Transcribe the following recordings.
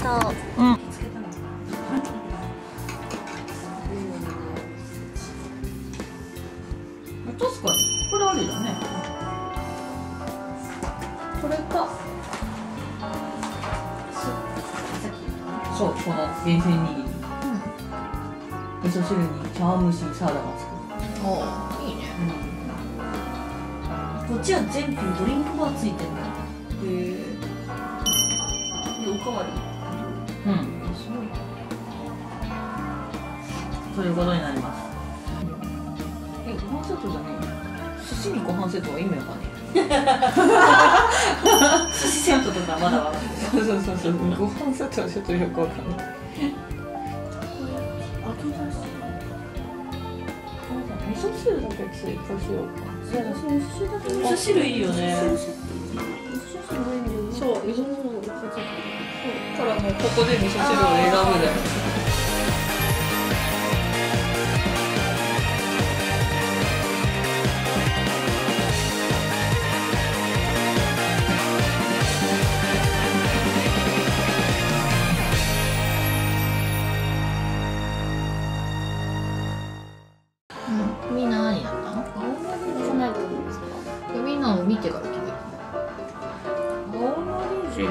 そう。 うん。確かにこれありだね。これか。そう、この厳選握り。味噌汁に茶碗蒸しにサラダがつく。 おー、いいね。 こっちは全品ドリンクバーついてるの。 へえ。 で、おかわり。 うん。 すごい。 そういうことになります。ご飯セットじゃねえよ。寿司にご飯セットは意味わかんね寿司セットとかまだわかんないけど。 え。そう。ご飯セットはちょっとよくわかんない。味噌汁だけ追加しようか。 味噌汁いいよね。 そう、味噌汁からもうここで味噌汁を選ぶだよ。 みんな何やったの？みんなを見てから決める。 青のり汁。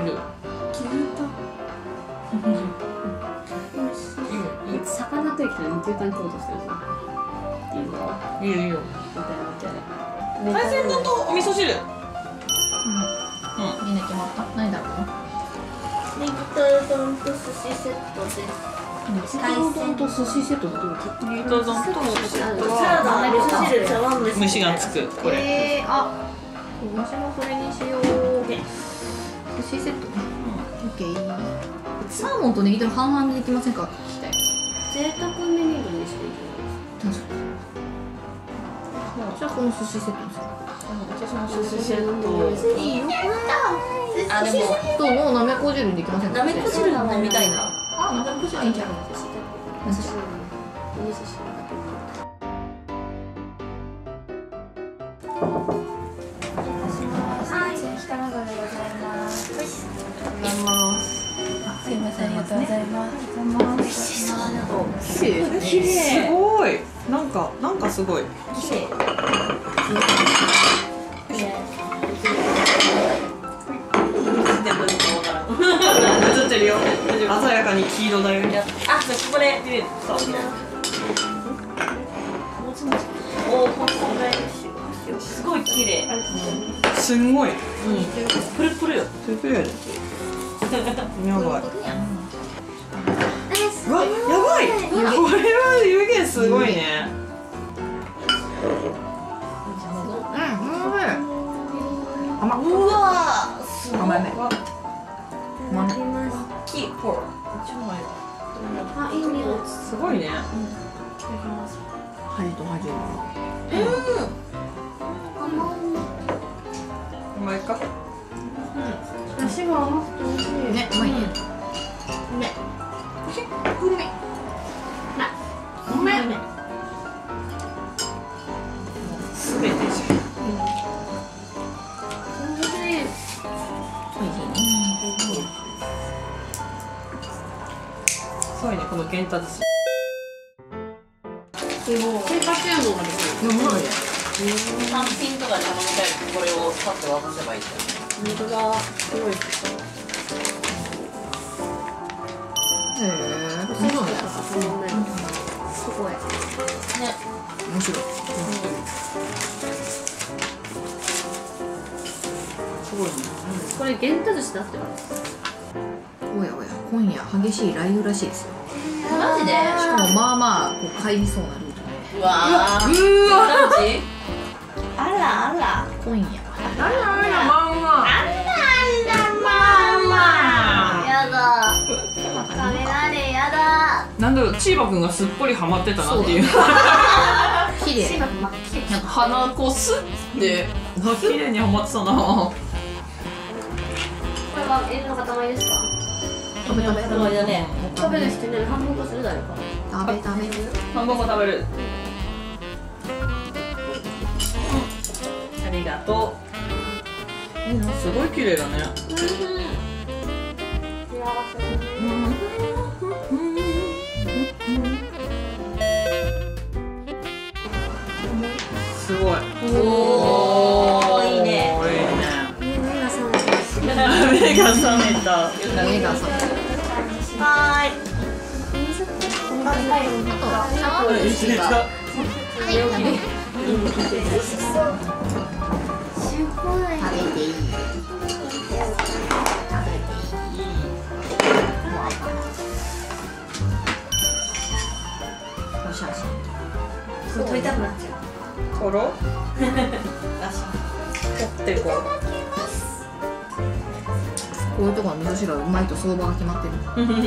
魚と生きたら2週間取ろうとしてるじゃん。いいよ。 いいよ。 みたいな。 海鮮丼とお味噌汁。 みんな決まった？何だろう？ ネギトロ丼と寿司セットです。 海鮮と寿司セットでどう？ ネギトロ丼とお味噌汁サラダ、味噌汁、茶碗蒸し。 虫がつく。これ。 あ、私もそれにしよう。寿司セットね。オッケー。サーモンとネギトロ半々にできませんか？聞きたい。 贅沢メニューにしていきます。 確かに。じゃあこの寿司セットにする。 私も寿司セット。 いいよ。 あ、でも、 どうもなめこ汁にできませんか？ なめこ汁飲みたいな。 あ、なめこ汁いいんじゃない？ お味噌汁。 すいません、ありがとうございます。 綺麗。すごい。なんかすごい。 綺麗。 映ってるよ。鮮やかに黄色だよ。 あ、じゃあここで見れる。そう。おお、すごい綺麗。 すんごい。 プルプルよ。 プルプルやで。やばい。うわ、やばい。これは湯気すごいね。甘っ。 うわー。 甘め。 キーポー。 あ、いい匂い。 すごいね。 針と針の。 甘いか。 出汁が甘くて美味しい。 ね、うまいね。 風味。 ごめん。すべてじゃん。すごいね、この玄太寿司。 生活用のができる。 うまいね。 単品とかで頼みたいとこれをパッと渡せばいいじ本当だ。すごい。 へえ、面白いね。 すごい。 ゃん。ね。 面白い。 すごいね。 これ玄太寿司だってます。 おやおや、今夜激しい雷雨らしいですよ。 マジで？ しかもまあまあこう帰りそうなルートで。 うわー。 うわ。 マジ？あらあら。 今夜はあらあら、まんま。 やだ。雷やだ。 なんだろう、チーバくんがすっぽりハマってたなっていう。 綺麗。 真っ黄なんか鼻こうスッて綺麗にハマってたな。 これはエビの塊ですか？ 食べ色だね。 食べる人いない。半分こする誰か。 食べる。 ハンバーガー食べる。 ありがとすごい綺麗だね。 幸せ。 ごい。 おーいいね。 いいね。 目が覚めた。 目が覚めた。 目が覚めた。 はーい。 あと茶碗蒸しが。はい、食べていい。おしゃれ。 これ取りたくなっちゃう。 とろ。取ってこう。 こういうところの味噌汁はうまいと相場が決まってる。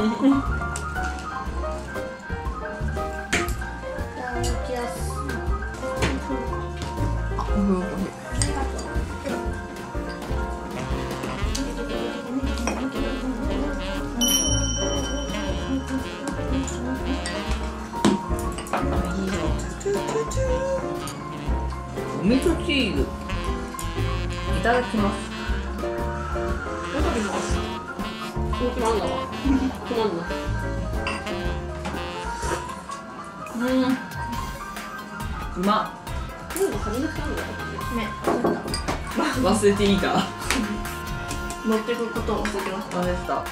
あ、おいしい。 お味噌チーズ。いただきます。 もう決まんだわ。決まんな。 うまっ。 なんか初めてなんだよ。 忘れていいか。 持ってくことを忘れてました。 忘れてた。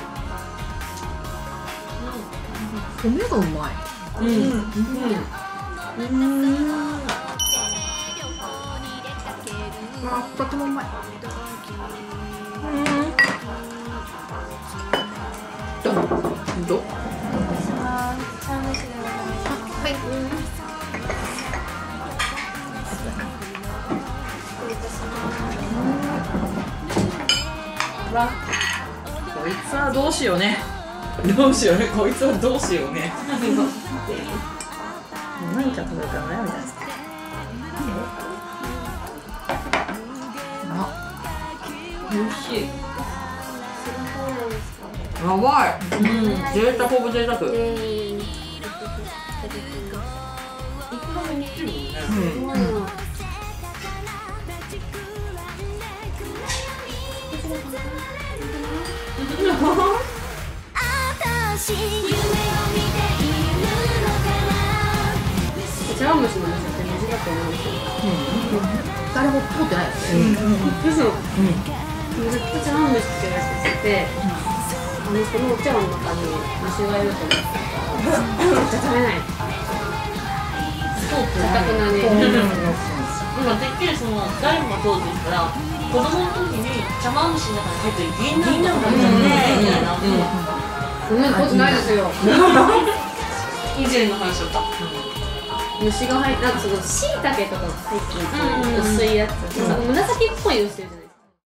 米がうまい。あ、とてもうまい。 ど。 はい。 こいつはどうしようね。どうしようね。こいつはどうしようね。何か食べるか悩みたいです。美味しい。やばい。贅沢オブ贅沢。 茶碗蒸しの店って短く思うんですよ。 誰も通ってないです。 嘘。ずっと茶碗蒸しってやつしてて、このお茶碗の中に虫がいると思ってたら、めっちゃ食べない。そう、かたくなに。 今てっきりその誰もがそうですから子供の時に茶碗蒸しの中に入ってる銀杏が入っててみたいな。 そんなことないですよ。 以前の話だった。 虫が入って、なんかその椎茸とかが入ってる薄いやつ、紫っぽい薄いじゃない。